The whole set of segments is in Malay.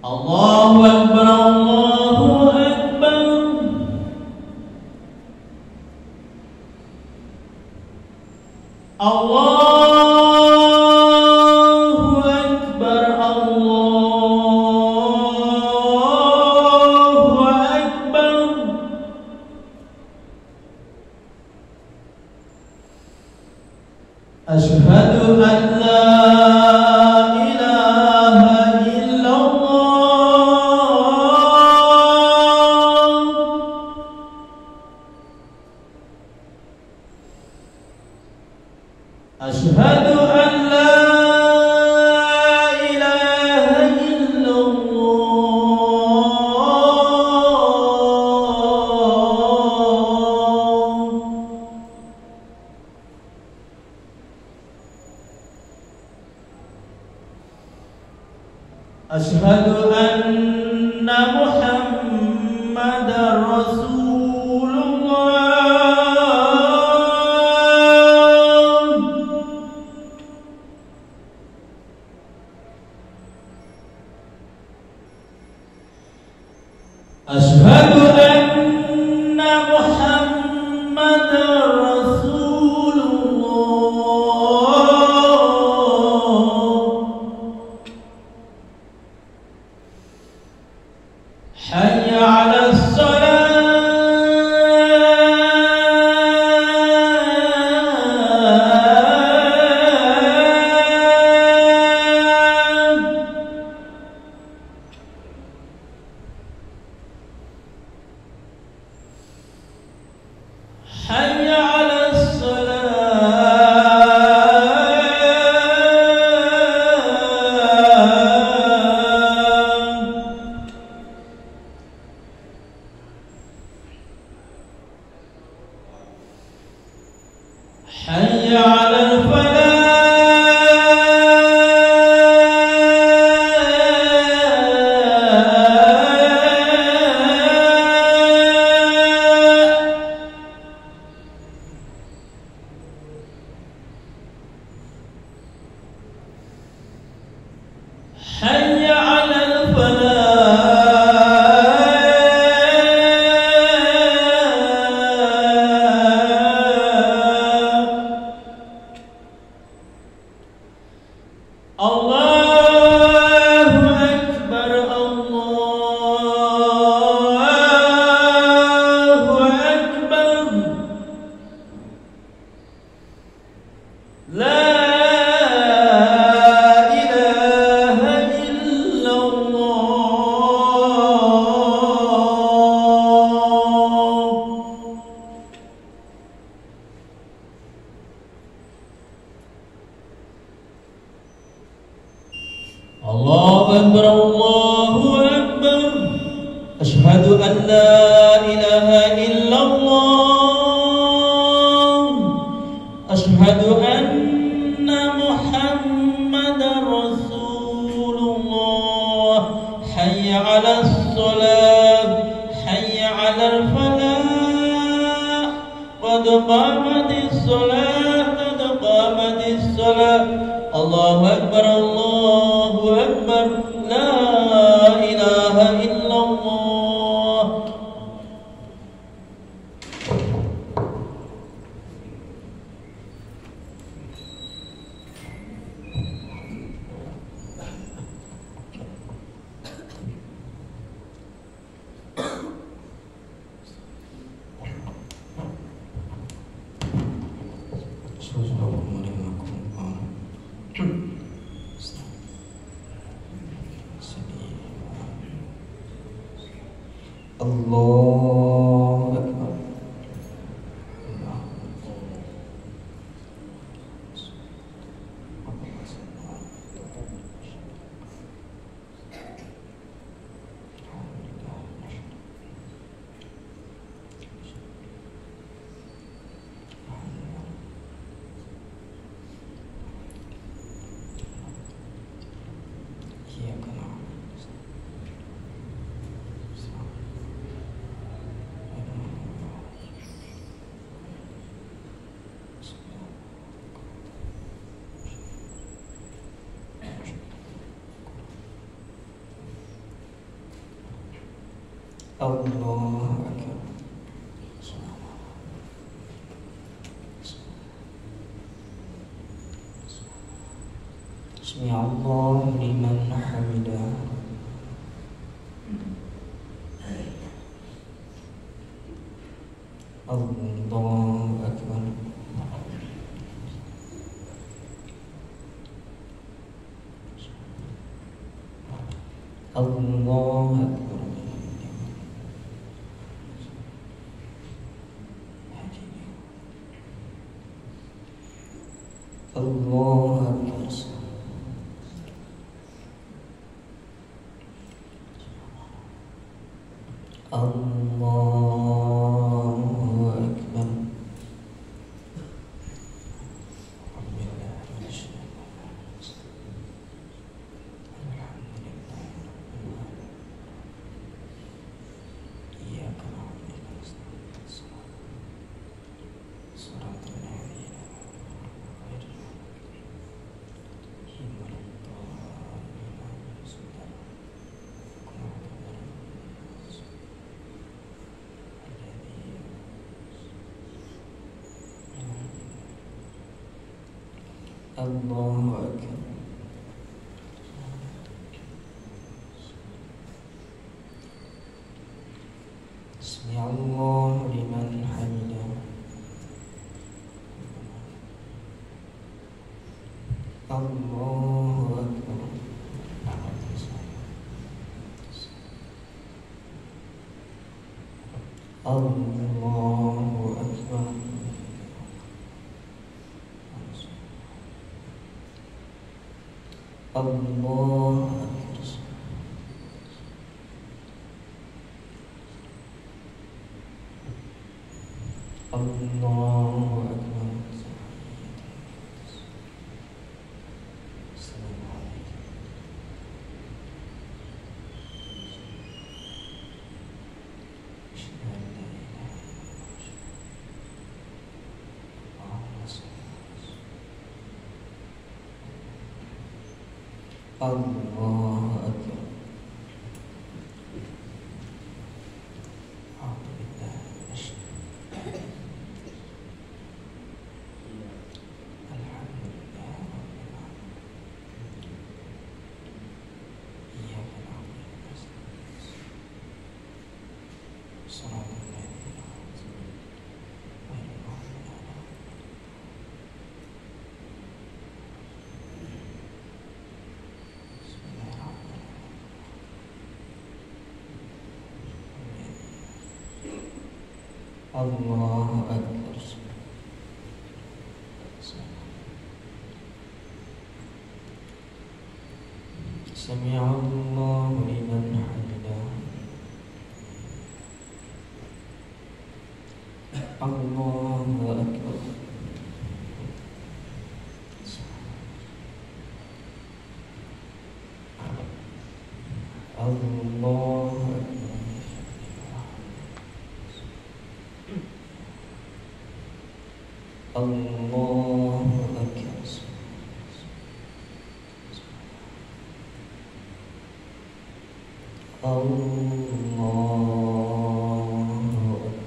Allahu Akbar, Allahu Akbar. Allahu Akbar, Allahu Akbar. Asyhadu an la أشهد أن لا إله إلا الله. أشهد أن محمدًا رسول أشهد أن محمدًا رسول الله. حي على حي على حي على حي على الله أكبر، الله أكبر. لا الله أكبر، الله أكبر. أشهد أن لا إله إلا الله. أشهد أن محمدًا رسول الله. حي على الصلاة، حي على الفلاح. قد قامت الصلاة، قد قامت الصلاة. الله أكبر، الله أكبر. لا إله إلا الله. الله أكبر. Allahu Akbar. Sami Allahu liman hamidah. Allahu Akbar. Allahu Akbar. Allahu Akbar. Allahu Akbar. Allahu Akbar. Sami Allahu liman hamidah. Allahu Akbar. Allahu Akbar. Allahu Akbar. Allahu Akbar. Assalamualaikum. Allahu Akbar. Allahu Akbar. Sami Allahu liman hamidah. Allahu Akbar. Allahu Akbar. Allahu Akbar. Allahu Akbar.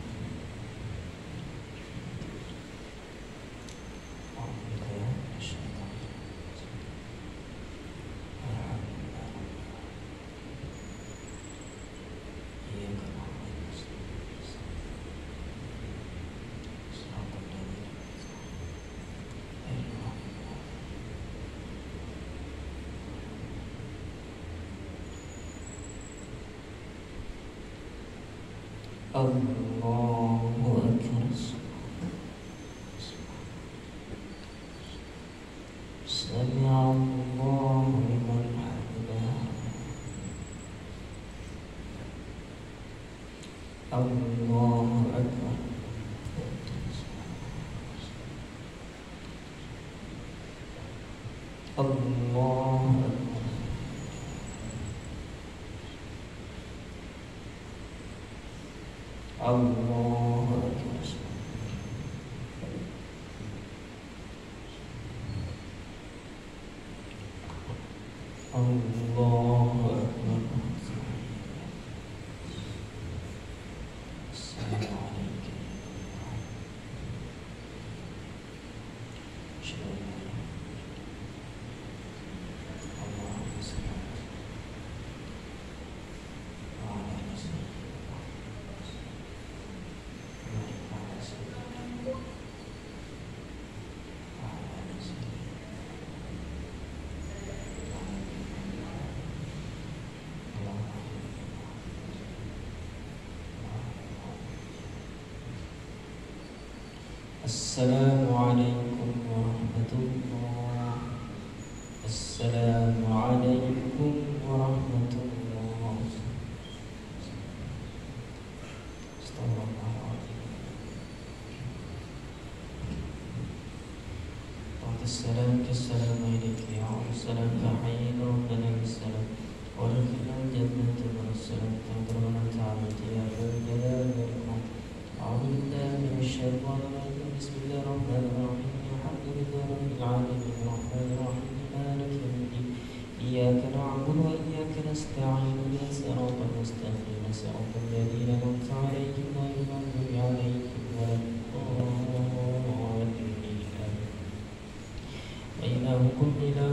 Allahu Akbar. Sami Allahu liman hamidah. Allahu Akbar. Allahu Akbar. Allahu Akbar. Allahu Akbar. السلام عليكم ورحمة الله. السلام عليكم ورحمة الله. استغفر الله العظيم. بعد السلام كالسلام عليك يا عبد السلام فحيينا ربنا بالسلام وادخلنا الجنة من السلام تقدرنا تعالى يا ذا الجلال والإكرام. أعوذ بالله من الشيطان الرجيم. بسم الله الرحمن الرحيم. الحمد لله رب العالمين الرحمن الرحيم مالك يوم الدين. إياك نعبد وإياك نستعين اهدنا الصراط المستقيم صراط الذين أنعمت عليهم غير المغضوب عليهم ولا الضالين. وإلهكم إله